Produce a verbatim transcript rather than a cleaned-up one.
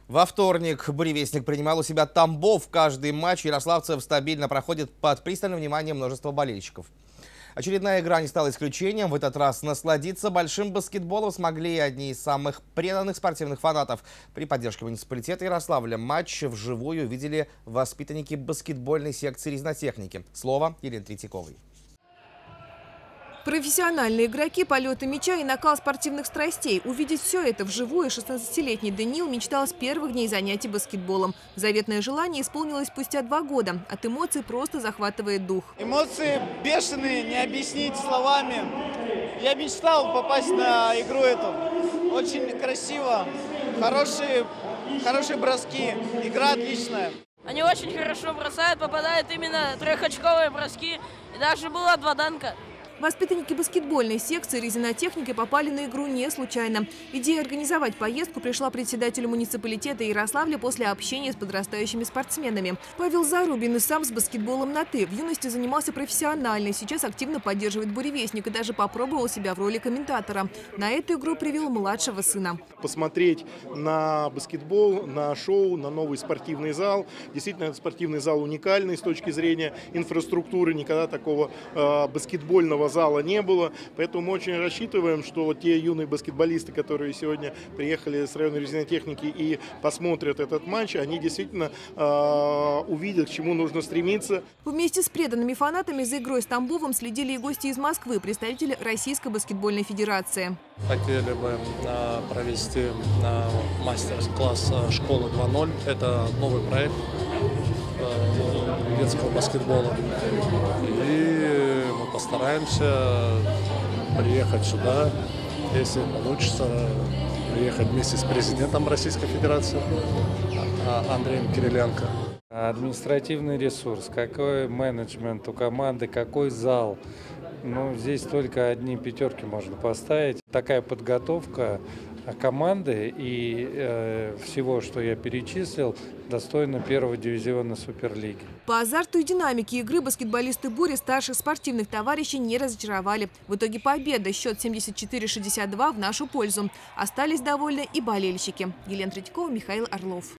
Во вторник «Буревестник» принимал у себя Тамбов. Каждый матч ярославцев стабильно проходит под пристальным вниманием множества болельщиков. Очередная игра не стала исключением. В этот раз насладиться большим баскетболом смогли одни из самых преданных спортивных фанатов. При поддержке муниципалитета Ярославля матч вживую видели воспитанники баскетбольной секции резнотехники. Слово Елены Третьяковой. Профессиональные игроки, полеты мяча и накал спортивных страстей. Увидеть все это вживую шестнадцатилетний Даниил мечтал с первых дней занятий баскетболом. Заветное желание исполнилось спустя два года. От эмоций просто захватывает дух. Эмоции бешеные, не объяснить словами. Я мечтал попасть на игру эту. Очень красиво, хорошие, хорошие броски, игра отличная. Они очень хорошо бросают, попадают именно трехочковые броски. И даже была два данка. Воспитанники баскетбольной секции резинотехники попали на игру не случайно. Идея организовать поездку пришла председателю муниципалитета Ярославля после общения с подрастающими спортсменами. Павел Зарубин и сам с баскетболом на «ты». В юности занимался профессионально, сейчас активно поддерживает «Буревестник» и даже попробовал себя в роли комментатора. На эту игру привел младшего сына. Посмотреть на баскетбол, на шоу, на новый спортивный зал. Действительно, этот спортивный зал уникальный с точки зрения инфраструктуры. Никогда такого э, баскетбольного зала не было, поэтому мы очень рассчитываем, что те юные баскетболисты, которые сегодня приехали с районной резинотехники и посмотрят этот матч, они действительно э, увидят, к чему нужно стремиться. Вместе с преданными фанатами за игрой с Тамбовом следили и гости из Москвы, представители Российской баскетбольной федерации. Хотели бы э, провести э, мастер-класс «Школа два ноль». Это новый проект э, детского баскетбола. И постараемся приехать сюда, если получится, приехать вместе с президентом Российской Федерации Андреем Кириленко. Административный ресурс, какой менеджмент у команды, какой зал. Ну, здесь только одни пятерки можно поставить. Такая подготовка команды и э, всего, что я перечислил, достойна первого дивизиона Суперлиги. По азарту и динамике игры баскетболисты «Бури» старших спортивных товарищей не разочаровали. В итоге победа, счет семьдесят четыре шестьдесят два в нашу пользу. Остались довольны и болельщики. Елена Третьякова, Михаил Орлов.